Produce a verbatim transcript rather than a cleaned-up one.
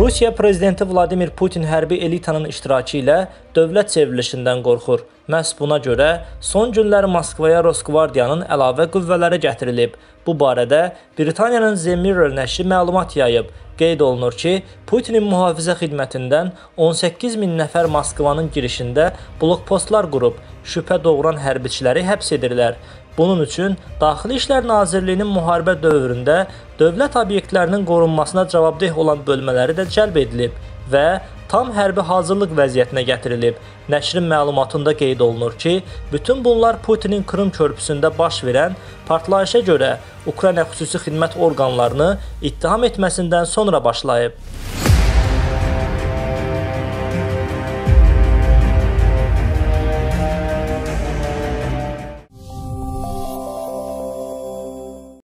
Rusiya prezidenti Vladimir Putin hərbi elitanın iştirakı ilə dövlət çevrilişindən qorxur. Məhz buna görə son günlər Moskvaya Rosgvardiyanın əlavə qüvvələri gətirilib. Bu barədə Britaniyanın The Mirror nəşri məlumat yayıb. Qeyd olunur ki, Putinin mühafizə xidmətindən on səkkiz min nəfər Moskvanın girişində blokpostlar qurub, şübhə doğuran hərbiçiləri həbs edirlər. Bunun üçün Daxili İşlər Nazirliyinin müharibə dövründə dövlət obyektlərinin qorunmasına cavabdeh olan bölmələri də cəlb edilib və tam hərbi hazırlıq vəziyyətinə gətirilib. Nəşrin məlumatında qeyd olunur ki, bütün bunlar Putinin Krım körpüsündə baş verən partlayışa görə Ukrayna xüsusi xidmət orqanlarını ittiham etməsindən sonra başlayıb.